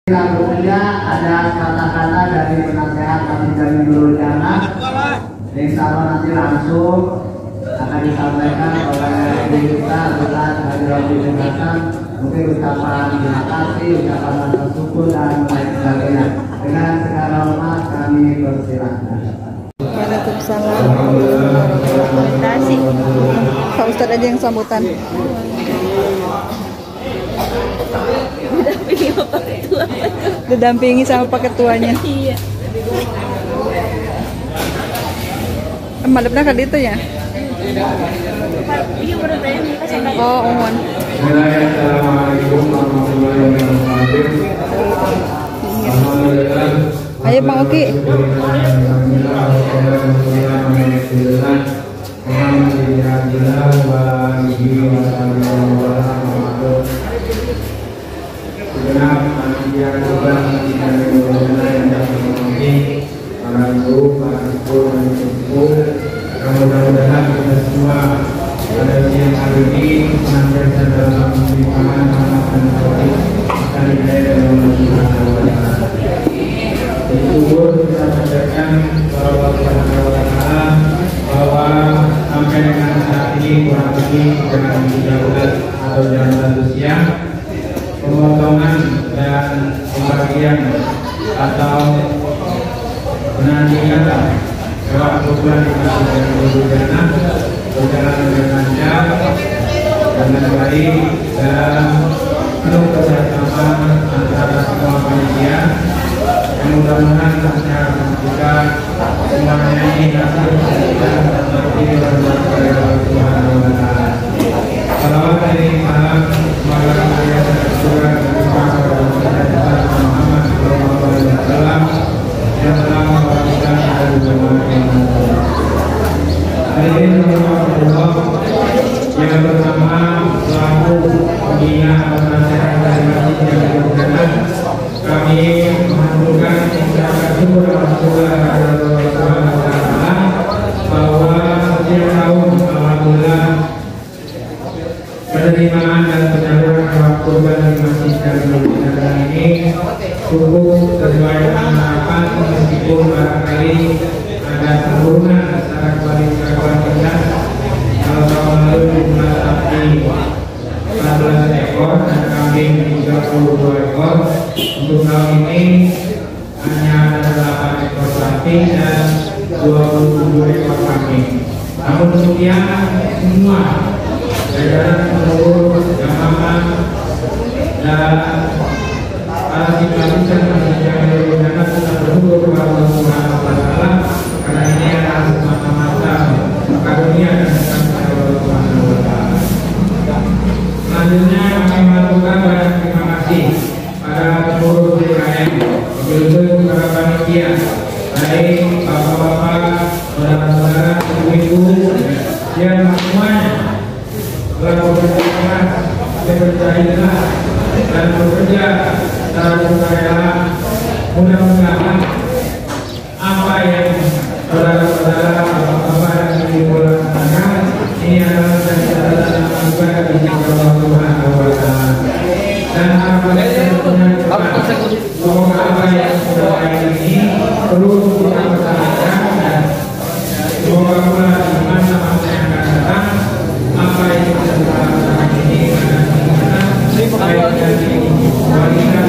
Selanjutnya ada kata-kata dari penasehat kami dari Nurul Jana. Insya Allah nanti langsung akan disampaikan oleh kita Ustaz Haji Robi bin Hasan. Mungkin ucapan terima kasih, ucapan rasa syukur dan lain sebagainya. Dengan segala hormat kami persilahkan. Waalaikumsalam warahmatullahi wabarakatuh. Pak Ustadz aja yang sambutan. Didampingi sama Pak Ketuanya. Iya. Madepna kan itu ya? Oh, umum. Assalamualaikum warahmatullahi wabarakatuh. Ayo Bang Oki. Segenap manusia korban tidak berguna yang dapat mengerti para guru, para guru, dan sepuh. Mudah-mudahan kita semua pada siang hari ini senantiasa dalam kehidupan anak dan taufik akan hidayah dari Allah Subhanahu wa Ta'ala. Itu kita sampaikan bahwa Allah Subhanahu wa Ta'ala bahwa sampai dengan saat ini kurang lebih dengan 13 atau jam 1 siang pemotongan dan pembagian atau penantian hewan kurban di masjid Nurul Jana berjalan dengan lancar, dengan baik dan penuh kerjasama antara semua panitia. Mudah-mudahan masyarakat kita semuanya ini dapat dan mengerti dan berkenan Allah Subhanahu wa Ta'ala. Salawat dari salam semoga ayat dan surah dari Muhammad sallallahu alaihi wasallam yang telah mewakilkan dari jemaah hari ini Allah yang bersama selaku pembina atau nasihat dari masjid yang berkenan kami mengaturkan ucapan syukur kepada Allah bahwa setiap tahun alhamdulillah penerimaan dan penyaluran hewan kurban di masjid Nurul Jana ini cukup sesuai dengan harapan meskipun barangkali ada penurunan secara kuantitas. Kalau tahun lalu jumlah sapi 14 ekor dan kambing 32 ekor, untuk tahun ini hanya ada 8 ekor sapi dan 27 ekor kambing. Namun demikian semua jajaran seluruh jamaah dan para simpatisan Masjid Nurul Jana tetap bersyukur kepada Allah Subhanahu wa Ta'ala karena ini adalah semata-mata karunia dan kepada Allah Subhanahu wa Ta'ala. Selanjutnya kami mengaturkan banyak terima kasih pada seluruh DKM, wabil kepada panitia, baik bapak-bapak, saudara-saudara, ibu-ibu, dan semuanya telah bekerja keras, bekerja ikhlas, dan bekerja secara sukarela. Mudah-mudahan apa yang saudara-saudara, bapak-bapak, dan ibu lakukan ini adalah catatan amal ibadah di sisi Allah Subhanahu wa Ta'ala. Dan harapan kita semoga apa yang sudah ini terus kita pertahankan dan semoga pula di masa-masa yang akan datang apa yang kita lakukan ini akan baik dari wanita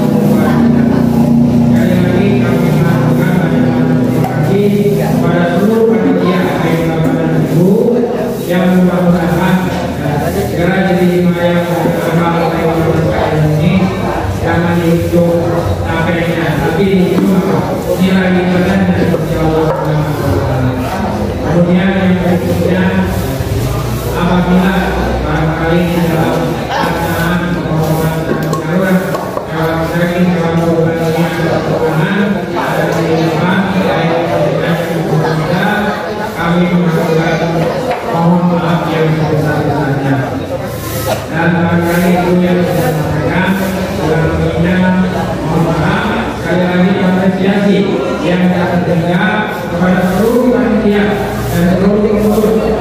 sekali lagi kami melakukan banyak terima kasih kepada seluruh panitia baik bapak dan ibu yang mudah-mudahan segera jadi himayah amal sekalian ini jangan dihitung capeknya tapi dihitung nilai ibadahnya insya Allah. Kemudian yang berikutnya apabila barangkali di dalam pelaksanaan pengelolaan dan penyaluran hewan daging hewan kurban ini ada kekurangan ada kehidupan baik kita kami mengaturkan mohon maaf yang sebesar-besarnya dan barangkali itu yang saya sampaikan kurang lebihnya mohon maaf. Sekali lagi apresiasi yang tak tertinggal kepada seluruh panitia dan seluruh pengurus